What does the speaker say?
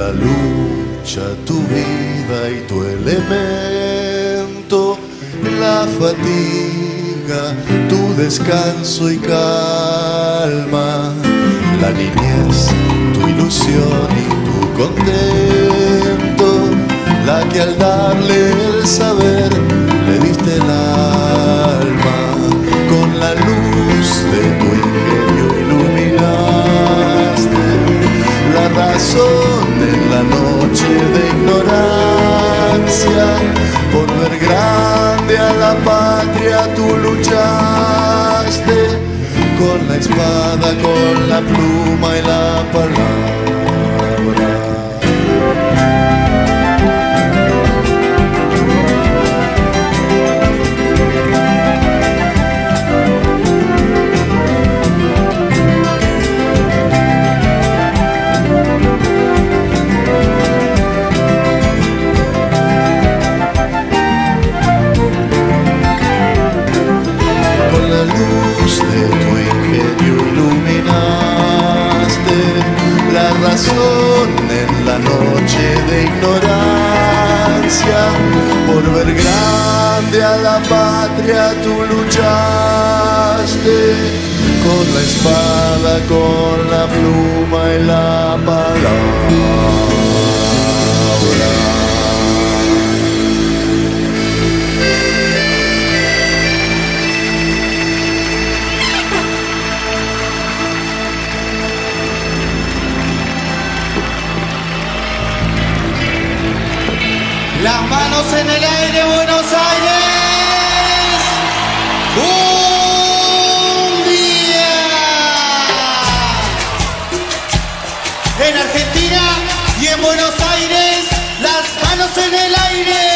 la lucha, tu vida y tu elemento, la fatiga, tu descanso y calma, la niñez, tu ilusión y tu contento, la que al darle el saber le diste el alma, con la luz de tu ingenio iluminaste la razón en la noche de ignorancia, por ver grande a la patria tú luchaste, con la espada, con la pluma y la palabra. En la noche de ignorancia, por ver grande a la patria tú luchaste, con la espada, con la pluma y la palabra. Las manos en el aire, Buenos Aires. Cumbia. En Argentina y en Buenos Aires, las manos en el aire.